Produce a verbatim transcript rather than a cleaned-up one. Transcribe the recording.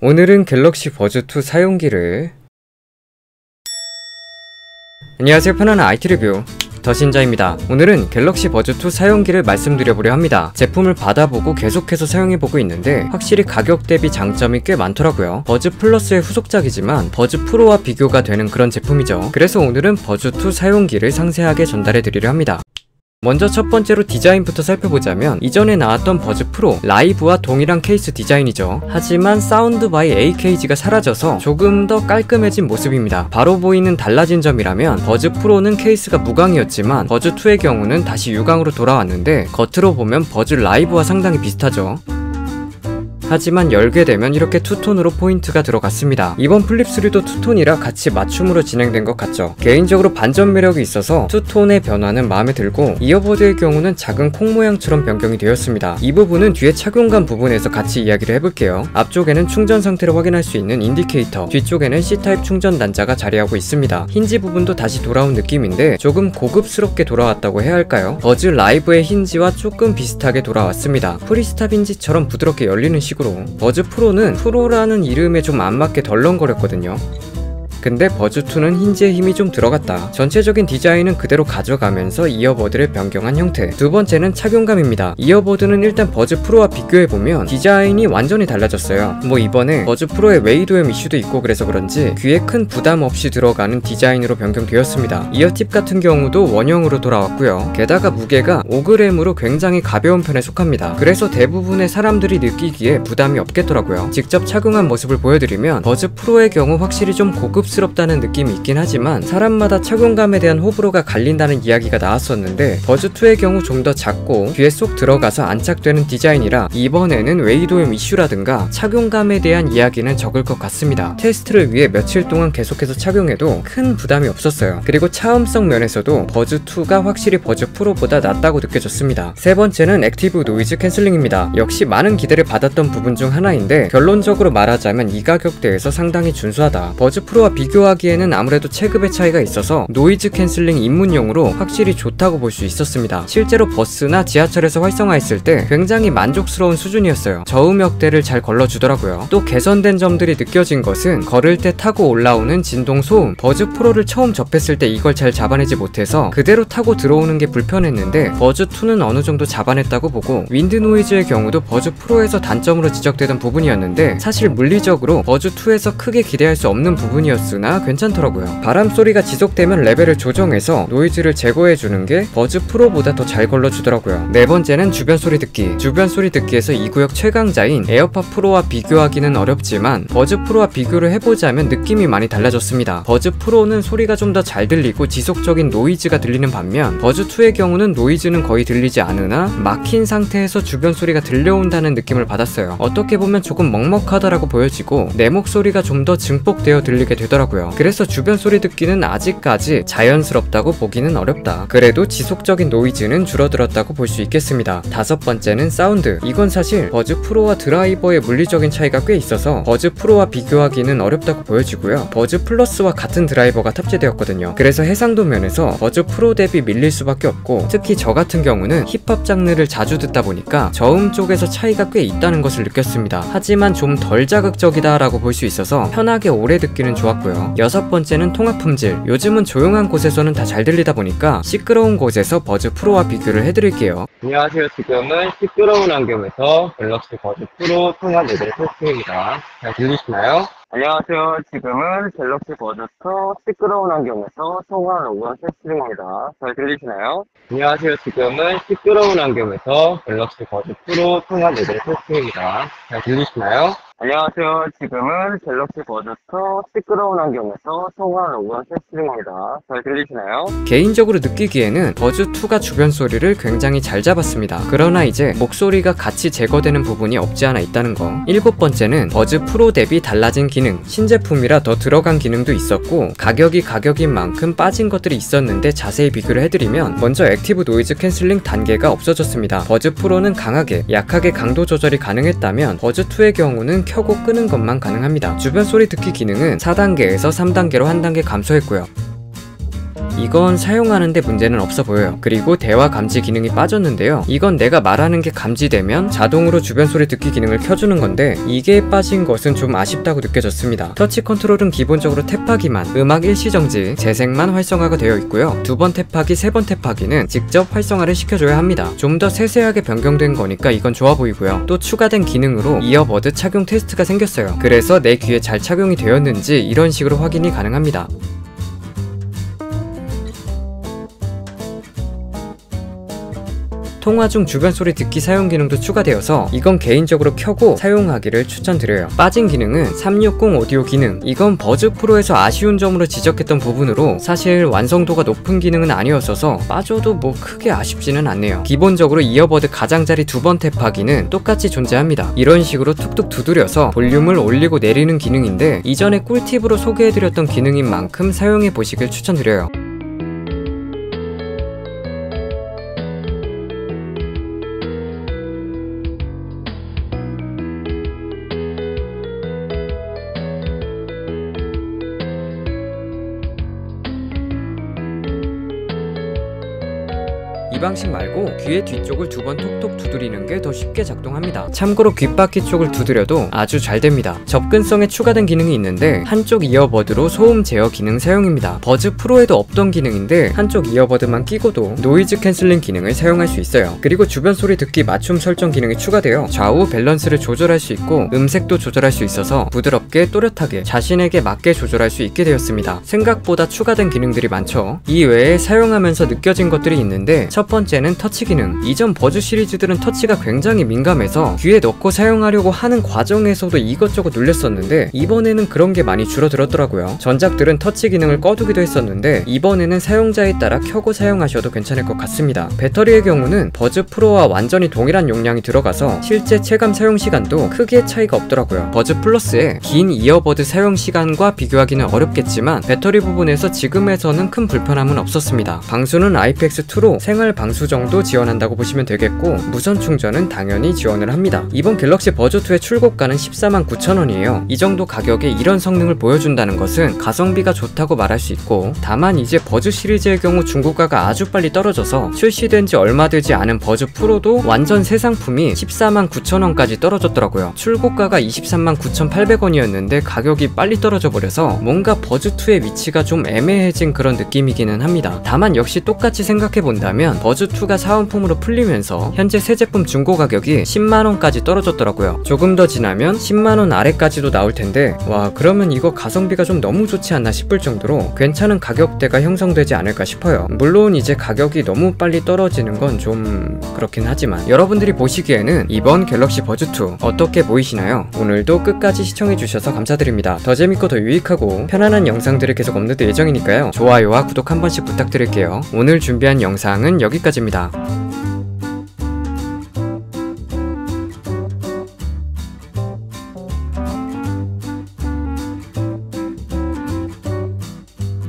오늘은 갤럭시 버즈 투 사용기를 안녕하세요, 편안한 아이티 리뷰 더신자입니다. 오늘은 갤럭시 버즈 투 사용기를 말씀드려보려 합니다. 제품을 받아보고 계속해서 사용해보고 있는데 확실히 가격 대비 장점이 꽤 많더라고요. 버즈 플러스의 후속작이지만 버즈 프로와 비교가 되는 그런 제품이죠. 그래서 오늘은 버즈 투 사용기를 상세하게 전달해드리려 합니다. 먼저 첫 번째로 디자인부터 살펴보자면 이전에 나왔던 버즈 프로 라이브와 동일한 케이스 디자인이죠. 하지만 사운드 바이 에이케이지가 사라져서 조금 더 깔끔해진 모습입니다. 바로 보이는 달라진 점이라면 버즈 프로는 케이스가 무광이었지만 버즈 투의 경우는 다시 유광으로 돌아왔는데 겉으로 보면 버즈 라이브와 상당히 비슷하죠. 하지만 열게 되면 이렇게 투톤으로 포인트가 들어갔습니다. 이번 플립 쓰리도 투톤이라 같이 맞춤으로 진행된 것 같죠. 개인적으로 반전 매력이 있어서 투톤의 변화는 마음에 들고, 이어버드의 경우는 작은 콩 모양처럼 변경이 되었습니다. 이 부분은 뒤에 착용감 부분에서 같이 이야기를 해볼게요. 앞쪽에는 충전 상태를 확인할 수 있는 인디케이터, 뒤쪽에는 C타입 충전 단자가 자리하고 있습니다. 힌지 부분도 다시 돌아온 느낌인데 조금 고급스럽게 돌아왔다고 해야 할까요? 버즈 라이브의 힌지와 조금 비슷하게 돌아왔습니다. 프리스탑 힌지처럼 부드럽게 열리는 식으로. 버즈 프로는 프로라는 이름에 좀 안 맞게 덜렁거렸거든요. 근데 버즈 투는 힌지의 힘이 좀 들어갔다. 전체적인 디자인은 그대로 가져가면서 이어버드를 변경한 형태. 두 번째는 착용감입니다. 이어버드는 일단 버즈 프로와 비교해보면 디자인이 완전히 달라졌어요. 뭐 이번에 버즈 프로의 웨이도염 이슈도 있고 그래서 그런지 귀에 큰 부담 없이 들어가는 디자인으로 변경되었습니다. 이어팁 같은 경우도 원형으로 돌아왔고요. 게다가 무게가 오 그램으로 굉장히 가벼운 편에 속합니다. 그래서 대부분의 사람들이 느끼기에 부담이 없겠더라고요. 직접 착용한 모습을 보여드리면 버즈 프로의 경우 확실히 좀 고급 스럽다는 느낌이 있긴 하지만 사람마다 착용감에 대한 호불호가 갈린다는 이야기가 나왔었는데 버즈 투의 경우 좀 더 작고 귀에 쏙 들어가서 안착되는 디자인이라 이번에는 웨이도염 이슈라든가 착용감에 대한 이야기는 적을 것 같습니다. 테스트를 위해 며칠 동안 계속해서 착용해도 큰 부담이 없었어요. 그리고 차음성 면에서도 버즈 투가 확실히 버즈 프로보다 낫다고 느껴졌습니다. 세 번째는 액티브 노이즈 캔슬링입니다. 역시 많은 기대를 받았던 부분 중 하나인데 결론적으로 말하자면 이 가격대에서 상당히 준수하다. 버즈 프로와 비교하기에는 아무래도 체급의 차이가 있어서 노이즈 캔슬링 입문용으로 확실히 좋다고 볼 수 있었습니다. 실제로 버스나 지하철에서 활성화했을 때 굉장히 만족스러운 수준이었어요. 저음역대를 잘 걸러주더라고요. 또 개선된 점들이 느껴진 것은 걸을 때 타고 올라오는 진동 소음. 버즈 프로를 처음 접했을 때 이걸 잘 잡아내지 못해서 그대로 타고 들어오는 게 불편했는데 버즈 투는 어느 정도 잡아냈다고 보고, 윈드 노이즈의 경우도 버즈 프로에서 단점으로 지적되던 부분이었는데 사실 물리적으로 버즈 투에서 크게 기대할 수 없는 부분이었어요. 으나 괜찮더라고요. 바람소리가 지속되면 레벨을 조정해서 노이즈를 제거해주는 게 버즈 프로보다 더 잘 걸러주더라고요. 네 번째는 주변 소리 듣기. 주변 소리 듣기에서 이 구역 최강자인 에어팟 프로와 비교하기는 어렵지만 버즈 프로와 비교를 해보자면 느낌이 많이 달라졌습니다. 버즈 프로는 소리가 좀 더 잘 들리고 지속적인 노이즈가 들리는 반면 버즈 투의 경우는 노이즈는 거의 들리지 않으나 막힌 상태에서 주변 소리가 들려온다는 느낌을 받았어요. 어떻게 보면 조금 먹먹하다라고 보여지고 내 목소리가 좀 더 증폭되어 들리게 되더라고요. 그래서 주변 소리 듣기는 아직까지 자연스럽다고 보기는 어렵다. 그래도 지속적인 노이즈는 줄어들었다고 볼 수 있겠습니다. 다섯 번째는 사운드. 이건 사실 버즈 프로와 드라이버의 물리적인 차이가 꽤 있어서 버즈 프로와 비교하기는 어렵다고 보여지고요. 버즈 플러스와 같은 드라이버가 탑재되었거든요. 그래서 해상도 면에서 버즈 프로 대비 밀릴 수밖에 없고, 특히 저 같은 경우는 힙합 장르를 자주 듣다 보니까 저음 쪽에서 차이가 꽤 있다는 것을 느꼈습니다. 하지만 좀 덜 자극적이다 라고 볼 수 있어서 편하게 오래 듣기는 좋았고요. 여섯 번째는 통합 품질. 요즘은 조용한 곳에서는 다 잘 들리다 보니까 시끄러운 곳에서 버즈 프로와 비교를 해드릴게요. 안녕하세요. 지금은 시끄러운 환경에서 갤럭시 버즈 프로 통합 모델 테스팅입니다. 잘 들리시나요? 안녕하세요. 지금은 갤럭시 버즈 투 시끄러운 환경에서 통화 녹음 테스팅입니다. 잘 들리시나요? 안녕하세요. 지금은 시끄러운 환경에서 갤럭시 버즈 프로 통합 모델 테스팅입니다. 잘 들리시나요? 안녕하세요. 지금은 갤럭시 버즈 투 시끄러운 환경에서 통화 녹음 테스팅입니다. 잘 들리시나요? 개인적으로 느끼기에는 버즈 투가 주변 소리를 굉장히 잘 잡았습니다. 그러나 이제 목소리가 같이 제거되는 부분이 없지 않아 있다는 거. 일곱 번째는 버즈 프로 대비 달라진 기능. 신제품이라 더 들어간 기능도 있었고 가격이 가격인 만큼 빠진 것들이 있었는데 자세히 비교를 해드리면, 먼저 액티브 노이즈 캔슬링 단계가 없어졌습니다. 버즈 프로는 강하게, 약하게 강도 조절이 가능했다면 버즈 투의 경우는 켜고 끄는 것만 가능합니다. 주변 소리 듣기 기능은 사 단계에서 삼 단계로 한 단계 감소했고요. 이건 사용하는데 문제는 없어 보여요. 그리고 대화 감지 기능이 빠졌는데요. 이건 내가 말하는 게 감지되면 자동으로 주변 소리 듣기 기능을 켜주는 건데 이게 빠진 것은 좀 아쉽다고 느껴졌습니다. 터치 컨트롤은 기본적으로 탭하기만, 음악 일시정지, 재생만 활성화가 되어 있고요. 두 번 탭하기, 세 번 탭하기는 직접 활성화를 시켜줘야 합니다. 좀 더 세세하게 변경된 거니까 이건 좋아 보이고요. 또 추가된 기능으로 이어버드 착용 테스트가 생겼어요. 그래서 내 귀에 잘 착용이 되었는지 이런 식으로 확인이 가능합니다. 통화 중 주변 소리 듣기 사용 기능도 추가되어서 이건 개인적으로 켜고 사용하기를 추천드려요. 빠진 기능은 삼백육십 오디오 기능. 이건 버즈 프로에서 아쉬운 점으로 지적했던 부분으로 사실 완성도가 높은 기능은 아니었어서 빠져도 뭐 크게 아쉽지는 않네요. 기본적으로 이어버드 가장자리 두 번 탭하기는 똑같이 존재합니다. 이런 식으로 툭툭 두드려서 볼륨을 올리고 내리는 기능인데 이전에 꿀팁으로 소개해드렸던 기능인 만큼 사용해보시길 추천드려요. 이 방식 말고 귀의 뒤쪽을 두 번 톡톡 두드리는 게 더 쉽게 작동합니다. 참고로 귓바퀴 쪽을 두드려도 아주 잘 됩니다. 접근성에 추가된 기능이 있는데 한쪽 이어버드로 소음 제어 기능 사용입니다. 버즈 프로에도 없던 기능인데 한쪽 이어버드만 끼고도 노이즈 캔슬링 기능을 사용할 수 있어요. 그리고 주변 소리 듣기 맞춤 설정 기능이 추가되어 좌우 밸런스를 조절할 수 있고 음색도 조절할 수 있어서 부드럽게 또렷하게 자신에게 맞게 조절할 수 있게 되었습니다. 생각보다 추가된 기능들이 많죠. 이 외에 사용하면서 느껴진 것들이 있는데 첫 번째는 터치 기능. 이전 버즈 시리즈들은 터치가 굉장히 민감해서 귀에 넣고 사용하려고 하는 과정에서도 이것저것 눌렸었는데 이번에는 그런 게 많이 줄어들었더라고요. 전작들은 터치 기능을 꺼두기도 했었는데 이번에는 사용자에 따라 켜고 사용하셔도 괜찮을 것 같습니다. 배터리의 경우는 버즈 프로와 완전히 동일한 용량이 들어가서 실제 체감 사용 시간도 크게 차이가 없더라고요. 버즈 플러스의 긴 이어버드 사용 시간과 비교하기는 어렵겠지만 배터리 부분에서 지금에서는 큰 불편함은 없었습니다. 방수는 아이피엑스 투로 생활 방수 정도 지원한다고 보시면 되겠고 무선 충전은 당연히 지원을 합니다. 이번 갤럭시 버즈 투의 출고가는 십사만 구천 원이에요. 이 정도 가격에 이런 성능을 보여준다는 것은 가성비가 좋다고 말할 수 있고 다만 이제 버즈 시리즈의 경우 중고가가 아주 빨리 떨어져서 출시된 지 얼마 되지 않은 버즈 프로도 완전 새 상품이 십사만 구천 원까지 떨어졌더라고요. 출고가가 이십삼만 구천팔백 원이었는데 가격이 빨리 떨어져 버려서 뭔가 버즈 투의 위치가 좀 애매해진 그런 느낌이기는 합니다. 다만 역시 똑같이 생각해본다면 버즈 투가 사은품으로 풀리면서 현재 새 제품 중고 가격이 십만 원까지 떨어졌더라고요. 조금 더 지나면 십만 원 아래까지도 나올 텐데 와 그러면 이거 가성비가 좀 너무 좋지 않나 싶을 정도로 괜찮은 가격대가 형성되지 않을까 싶어요. 물론 이제 가격이 너무 빨리 떨어지는 건 좀 그렇긴 하지만 여러분들이 보시기에는 이번 갤럭시 버즈 투 어떻게 보이시나요? 오늘도 끝까지 시청해주셔서 감사드립니다. 더 재밌고 더 유익하고 편안한 영상들을 계속 업로드 예정이니까요. 좋아요와 구독 한 번씩 부탁드릴게요. 오늘 준비한 영상은 여기까지입니다.